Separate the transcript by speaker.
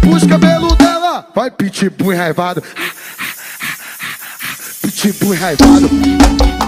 Speaker 1: Puxa o cabelo dela, vai pitbull enraivado. Pitbull enraivado.